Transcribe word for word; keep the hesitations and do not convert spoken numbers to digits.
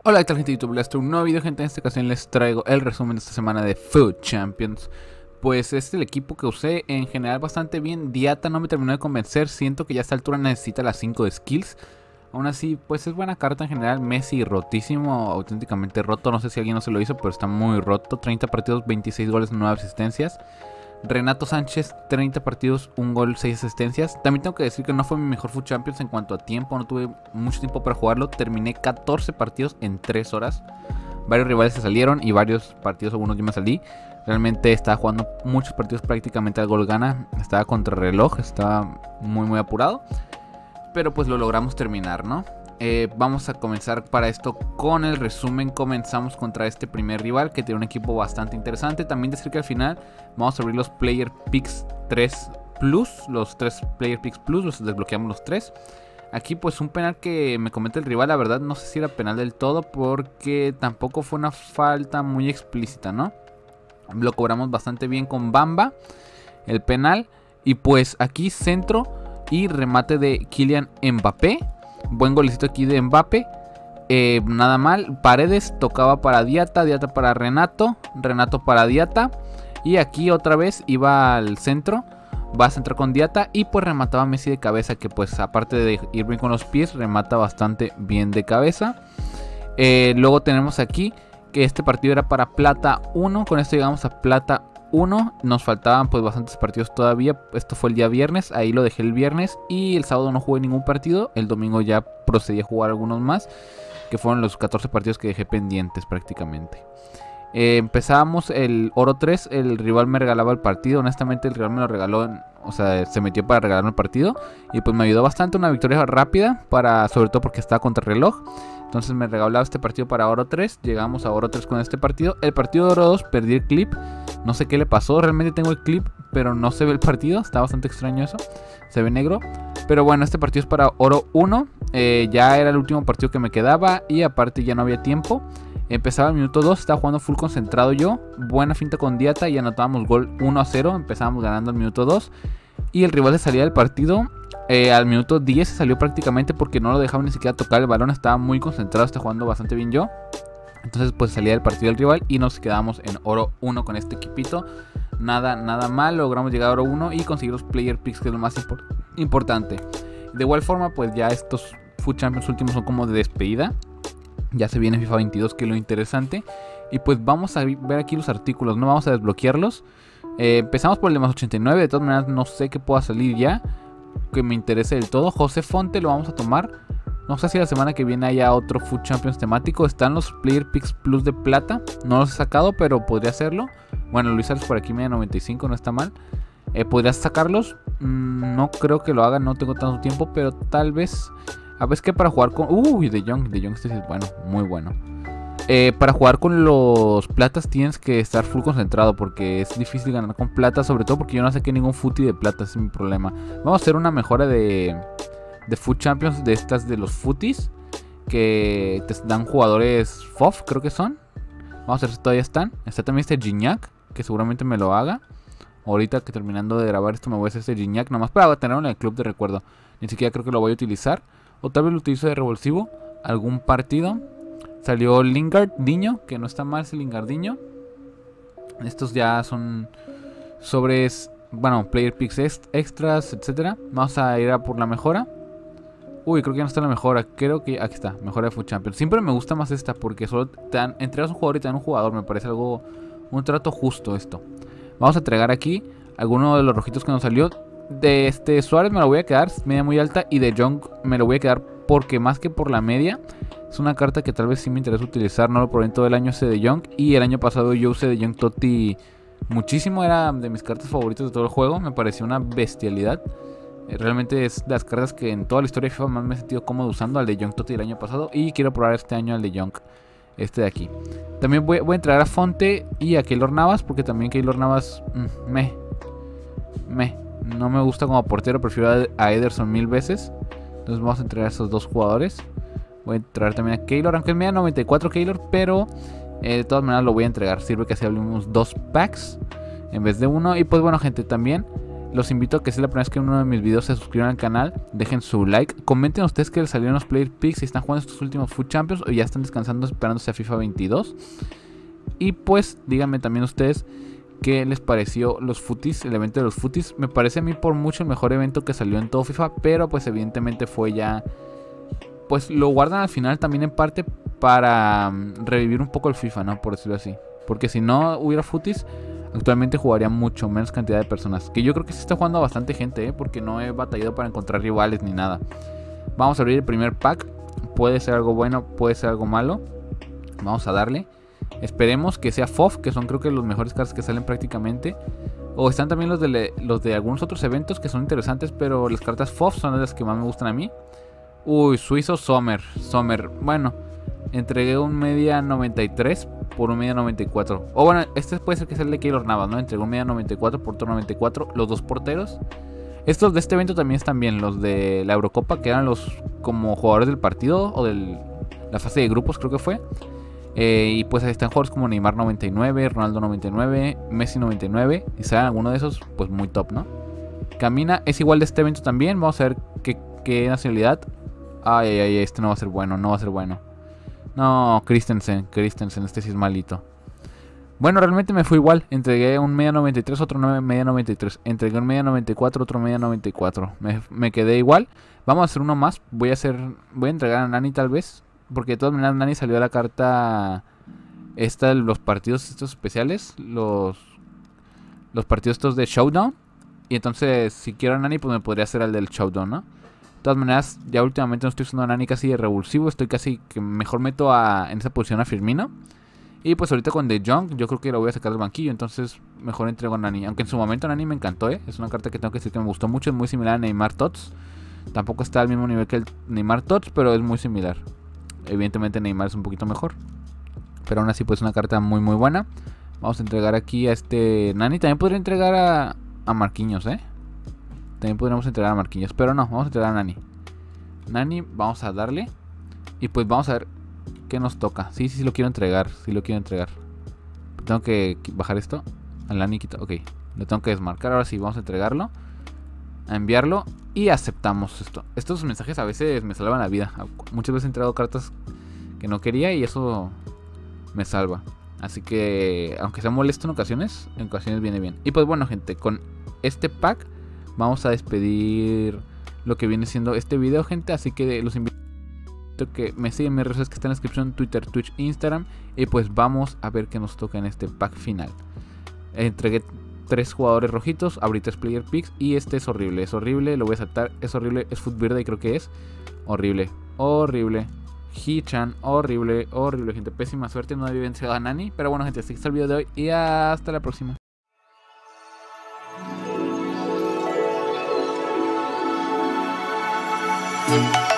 Hola, ¿qué tal, gente de YouTube? Les traigo un nuevo video, gente. En esta ocasión les traigo el resumen de esta semana de Food Champions. Pues es el equipo que usé en general bastante bien. Diata no me terminó de convencer. Siento que ya a esta altura necesita las cinco de skills. Aún así, pues es buena carta en general. Messi rotísimo, auténticamente roto. No sé si alguien no se lo hizo, pero está muy roto. treinta partidos, veintiséis goles, nueve asistencias. Renato Sánchez, treinta partidos, un gol, seis asistencias. También tengo que decir que no fue mi mejor Food Champions en cuanto a tiempo. No tuve mucho tiempo para jugarlo. Terminé catorce partidos en tres horas. Varios rivales se salieron y varios partidos, algunos yo me salí. Realmente estaba jugando muchos partidos prácticamente al gol gana. Estaba contra reloj, estaba muy muy apurado. Pero pues lo logramos terminar, ¿no? Eh, vamos a comenzar para esto con el resumen. Comenzamos contra este primer rival que tiene un equipo bastante interesante. También decir que al final vamos a abrir los Player Picks tres Plus. Los tres Player Picks Plus, los desbloqueamos los tres. Aquí pues un penal que me comenta el rival. La verdad no sé si era penal del todo, porque tampoco fue una falta muy explícita, ¿no? Lo cobramos bastante bien con Bamba, el penal. Y pues aquí centro y remate de Kylian Mbappé. Buen golecito aquí de Mbappé. Eh, nada mal. Paredes tocaba para Diata. Diata para Renato. Renato para Diata. Y aquí otra vez iba al centro. Va a centrar con Diata. Y pues remataba Messi de cabeza. Que pues aparte de ir bien con los pies, remata bastante bien de cabeza. Eh, luego tenemos aquí que este partido era para plata uno. Con esto llegamos a plata uno. Nos faltaban pues bastantes partidos todavía. Esto fue el día viernes, ahí lo dejé el viernes. Y el sábado no jugué ningún partido. El domingo ya procedí a jugar algunos más, que fueron los catorce partidos que dejé pendientes prácticamente. eh, Empezábamos el oro tres. El rival me regalaba el partido. Honestamente el rival me lo regaló, o sea, se metió para regalarme el partido. Y pues me ayudó bastante, una victoria rápida, para, sobre todo porque estaba contra el reloj. Entonces me regalaba este partido para oro tres. Llegamos a oro tres con este partido. El partido de oro dos perdí el clip. No sé qué le pasó. Realmente tengo el clip, pero no se ve el partido. Está bastante extraño eso. Se ve negro. Pero bueno, este partido es para oro uno. Eh, ya era el último partido que me quedaba. Y aparte ya no había tiempo. Empezaba el minuto dos. Estaba jugando full concentrado yo. Buena finta con Diata. Y anotábamos gol uno a cero. Empezábamos ganando el minuto dos. Y el rival se salía del partido. Eh, al minuto diez se salió prácticamente porque no lo dejaba ni siquiera tocar el balón. Estaba muy concentrado, está jugando bastante bien yo. Entonces pues salía del partido del rival y nos quedamos en oro uno con este equipito. Nada, nada mal, logramos llegar a oro uno y conseguir los player picks, que es lo más impor importante. De igual forma pues ya estos Food Champions últimos son como de despedida. Ya se viene FIFA veintidós, que es lo interesante. Y pues vamos a ver aquí los artículos, no vamos a desbloquearlos. eh, Empezamos por el de más ochenta y nueve, de todas maneras no sé qué pueda salir ya que me interese del todo. José Fonte lo vamos a tomar. No sé si la semana que viene haya otro Food Champions temático. Están los Player Picks Plus de plata. No los he sacado, pero podría hacerlo. Bueno, Luis Álvarez por aquí, media noventa y cinco, no está mal. eh, ¿Podrías sacarlos? Mm, no creo que lo haga, no tengo tanto tiempo, pero tal vez. A ver, es que para jugar con... Uy, De Jong, De Jong este sí es bueno, muy bueno. Eh, para jugar con los platas tienes que estar full concentrado, porque es difícil ganar con plata, sobre todo porque yo no saqué ningún footy de plata, ese es mi problema. Vamos a hacer una mejora de, de Food Champions, de estas de los footies, que te dan jugadores F O F, creo que son. Vamos a ver si todavía están. Está también este Gignac, que seguramente me lo haga. Ahorita que terminando de grabar esto me voy a hacer este Gignac, nomás para tenerlo en el club de recuerdo. Ni siquiera creo que lo voy a utilizar, o tal vez lo utilizo de revulsivo algún partido. Salió Lingardinho, que no está mal ese Lingardinho. Estos ya son sobres, bueno, player picks extras, etcétera. Vamos a ir a por la mejora. Uy, creo que ya no está la mejora. Creo que aquí está, mejora de Food Champions. Siempre me gusta más esta porque solo te dan, entregas un jugador y te dan un jugador. Me parece algo, un trato justo esto. Vamos a entregar aquí alguno de los rojitos que nos salió. De este Suárez me lo voy a quedar, media muy alta. Y de Jong me lo voy a quedar porque más que por la media, es una carta que tal vez sí me interesa utilizar. No lo probé en todo el año ese De Jong. Y el año pasado yo usé De Jong Totti muchísimo. Era de mis cartas favoritas de todo el juego. Me pareció una bestialidad. eh, Realmente es de las cartas que en toda la historia de FIFA más me he sentido cómodo usando. Al De Jong Totti el año pasado. Y quiero probar este año al De Jong, este de aquí. También voy, voy a entrar a Fonte y a Keylor Navas, porque también Keylor Navas mmm, me Me no me gusta como portero. Prefiero a Ederson mil veces. Entonces vamos a entregar a esos dos jugadores. Voy a entrar también a Keylor, aunque es media noventa y cuatro Keylor, pero eh, de todas maneras lo voy a entregar. Sirve que así abrimos dos packs en vez de uno. Y pues bueno, gente, también Los invito a que si es la primera vez que en uno de mis videos se suscriban al canal, dejen su like, comenten ustedes que les salieron los Player Picks, si están jugando estos últimos Foot Champions o ya están descansando esperándose a FIFA veintidós. Y pues díganme también ustedes qué les pareció los Footies, el evento de los Footies. Me parece a mí por mucho el mejor evento que salió en todo FIFA, pero pues evidentemente fue ya... Pues lo guardan al final también en parte para um, revivir un poco el FIFA, ¿no? Por decirlo así. Porque si no hubiera Footies, actualmente jugaría mucho menos cantidad de personas. Que yo creo que sí está jugando bastante gente, ¿eh? Porque no he batallado para encontrar rivales ni nada. Vamos a abrir el primer pack. Puede ser algo bueno, puede ser algo malo. Vamos a darle. Esperemos que sea F O F, que son creo que los mejores cartas que salen prácticamente. O están también los de, los de algunos otros eventos que son interesantes, pero las cartas F O F son las que más me gustan a mí. Uy, Suizo Sommer. Sommer. Bueno, entregué un media noventa y tres por un media noventa y cuatro. O bueno, este puede ser que sea el de Keylor Navas, ¿no? Entregué un media noventa y cuatro por otro noventa y cuatro. Los dos porteros. Estos de este evento también están bien. Los de la Eurocopa, que eran los como jugadores del partido o de la fase de grupos, creo que fue. Eh, y pues ahí están jugadores como Neymar noventa y nueve, Ronaldo noventa y nueve, Messi noventa y nueve. Y salen alguno de esos, pues muy top, ¿no? Camina es igual de este evento también. Vamos a ver qué, qué nacionalidad. Ay, ay, ay, este no va a ser bueno, no va a ser bueno. No, Christensen, Christensen, este sí es malito. Bueno, realmente me fue igual. Entregué un media noventa y tres, otro media noventa y tres. Entregué un media noventa y cuatro, otro media noventa y cuatro. Me, me quedé igual. Vamos a hacer uno más. Voy a hacer, voy a entregar a Nani tal vez. Porque de todas maneras Nani salió a la carta esta de los partidos estos especiales. Los, los partidos estos de Showdown. Y entonces si quiero a Nani pues me podría hacer el del Showdown, ¿no? De todas maneras, ya últimamente no estoy usando a Nani casi de revulsivo. Estoy casi que mejor meto a, en esa posición a Firmino. Y pues ahorita con De Jong yo creo que lo voy a sacar del banquillo. Entonces mejor entrego a Nani. Aunque en su momento Nani me encantó, ¿eh? Es una carta que tengo que decir que me gustó mucho. Es muy similar a Neymar Tots. Tampoco está al mismo nivel que el Neymar Tots, pero es muy similar. Evidentemente Neymar es un poquito mejor. Pero aún así pues es una carta muy muy buena. Vamos a entregar aquí a este Nani. También podría entregar a, a Marquinhos, ¿eh? También podríamos entregar a Marquinhos, pero no, vamos a entregar a Nani. Nani, vamos a darle. Y pues vamos a ver qué nos toca. Sí, sí, sí lo quiero entregar, sí lo quiero entregar. Tengo que bajar esto. Al Nani quito, ok. Lo tengo que desmarcar, ahora sí, vamos a entregarlo. A enviarlo y aceptamos esto. Estos mensajes a veces me salvan la vida. Muchas veces he entregado cartas que no quería y eso me salva. Así que, aunque sea molesto en ocasiones, en ocasiones viene bien. Y pues bueno, gente, con este pack vamos a despedir lo que viene siendo este video, gente. Así que los invito a que me sigan en mis redes que están en la descripción: Twitter, Twitch, Instagram. Y pues vamos a ver qué nos toca en este pack final. Entregué tres jugadores rojitos, abrí tres player picks. Y este es horrible, es horrible, lo voy a saltar. Es horrible, es Foot Verde, creo que es horrible, horrible. Hichan, horrible, horrible, gente. Pésima suerte, no había vencido a Nani. Pero bueno, gente, así está el video de hoy y hasta la próxima. Thank you.